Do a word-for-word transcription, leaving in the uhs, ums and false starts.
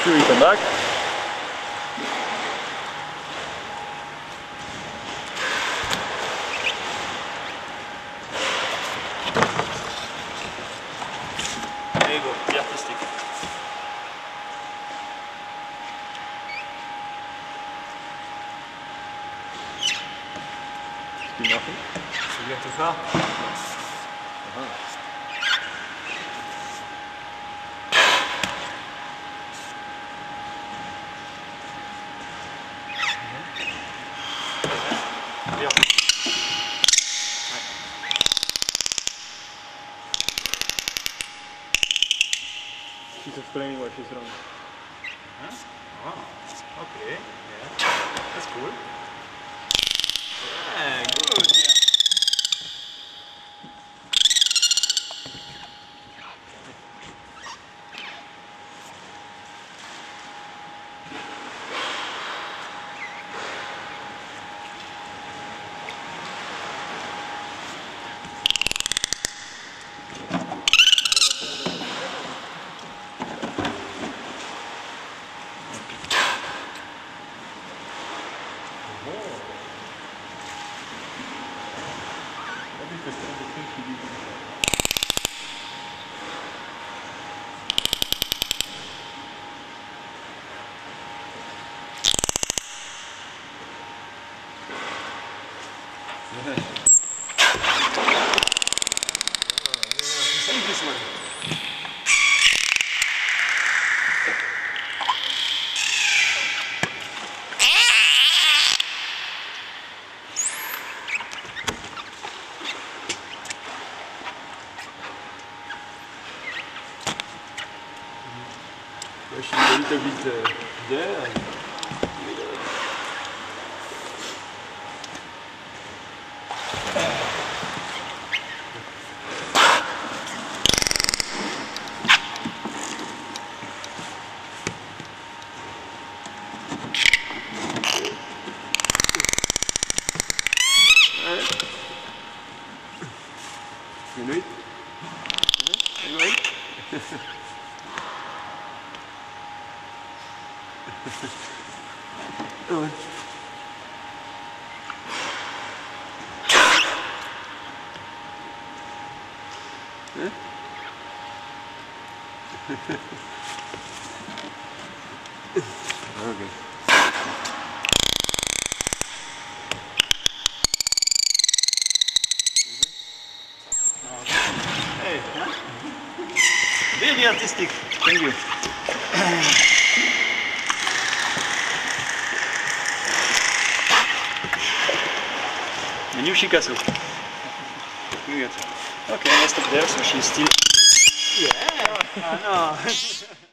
sure you come back. There you go, the artistic. Still nothing. C'est bien tout ça. Uh-huh. Bien. She's explaining why she's wrong. Huh? Oh, okay. Yeah. That's cool. Yeah, good. Yeah. Save this one. Pushing a little bit uh, there. You know it? You know it? Oh. Huh? Okay. Hey, huh? Very artistic. Thank you. The new Shikasu. Good. Okay, let's stop there so she's still. Yeah. I know.